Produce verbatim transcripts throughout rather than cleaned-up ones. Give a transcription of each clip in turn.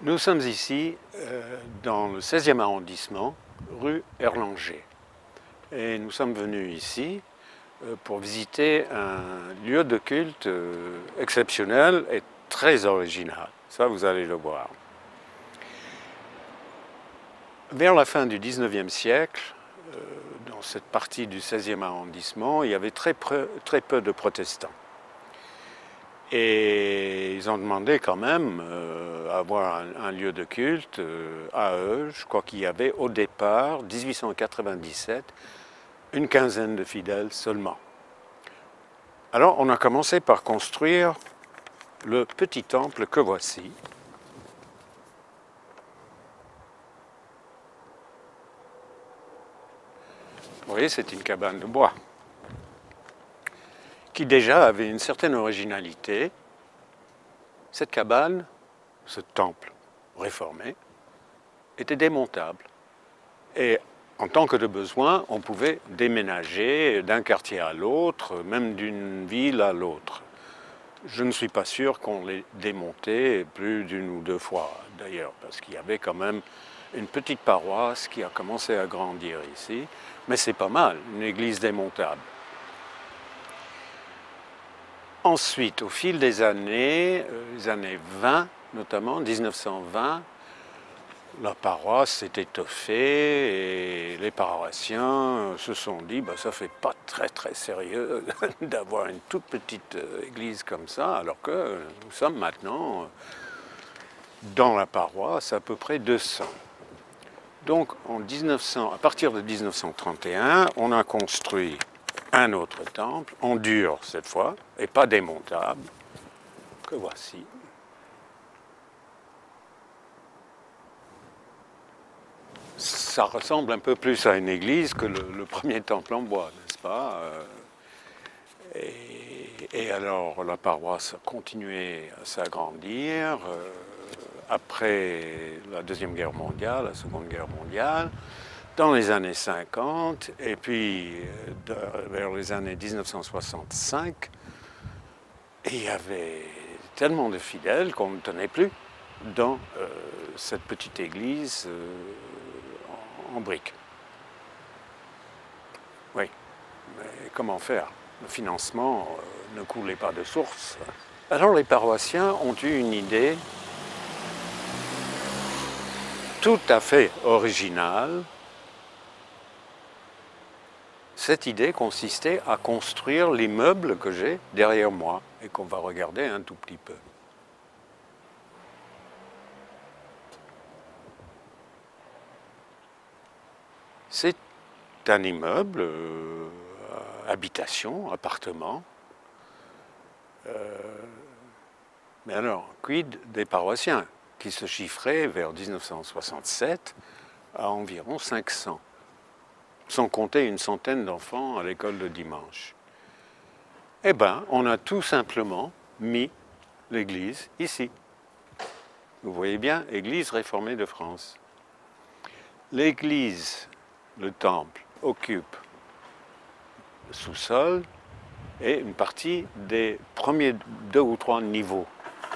Nous sommes ici euh, dans le seizième arrondissement, rue Erlanger. Et nous sommes venus ici euh, pour visiter un lieu de culte euh, exceptionnel et très original. Ça, vous allez le voir. Vers la fin du dix-neuvième siècle, euh, dans cette partie du seizième arrondissement, il y avait très peu, très peu de protestants. Et ils ont demandé quand même euh, à avoir un, un lieu de culte euh, à eux. Je crois qu'il y avait au départ, dix-huit cent quatre-vingt-dix-sept, une quinzaine de fidèles seulement. Alors on a commencé par construire le petit temple que voici. Vous voyez, c'est une cabane de bois qui déjà avait une certaine originalité. Cette cabane, ce temple réformé, était démontable. Et en tant que de besoin, on pouvait déménager d'un quartier à l'autre, même d'une ville à l'autre. Je ne suis pas sûr qu'on l'ait démonté plus d'une ou deux fois, d'ailleurs, parce qu'il y avait quand même une petite paroisse qui a commencé à grandir ici. Mais c'est pas mal, une église démontable. Ensuite, au fil des années, euh, les années vingt notamment, mille neuf cent vingt, la paroisse s'est étoffée et les paroissiens se sont dit bah, « ça fait pas très très sérieux d'avoir une toute petite église comme ça, alors que nous sommes maintenant dans la paroisse à peu près deux cents ». Donc en mille neuf cents, à partir de mille neuf cent trente et un, on a construit un autre temple, en dur cette fois, et pas démontable, que voici. Ça ressemble un peu plus à une église que le, le premier temple en bois, n'est-ce pas? et, et alors la paroisse a continué à s'agrandir euh, après la Deuxième Guerre mondiale, la Seconde Guerre mondiale, dans les années cinquante, et puis de, vers les années mille neuf cent soixante-cinq, il y avait tellement de fidèles qu'on ne tenait plus dans euh, cette petite église euh, en, en briques. Oui, mais comment faire? Le financement euh, ne coulait pas de source. Alors les paroissiens ont eu une idée tout à fait originale. Cette idée consistait à construire l'immeuble que j'ai derrière moi et qu'on va regarder un tout petit peu. C'est un immeuble, euh, habitation, appartement. Euh, mais alors, quid des paroissiens qui se chiffraient vers mille neuf cent soixante-sept à environ cinq cents. Sans compter une centaine d'enfants à l'école de dimanche. Eh bien, on a tout simplement mis l'église ici. Vous voyez bien, Église réformée de France. L'église, le temple, occupe le sous-sol et une partie des premiers deux ou trois niveaux.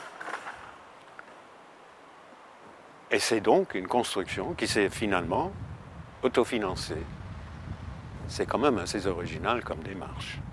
Et c'est donc une construction qui s'est finalement autofinancée. C'est quand même assez original comme démarche.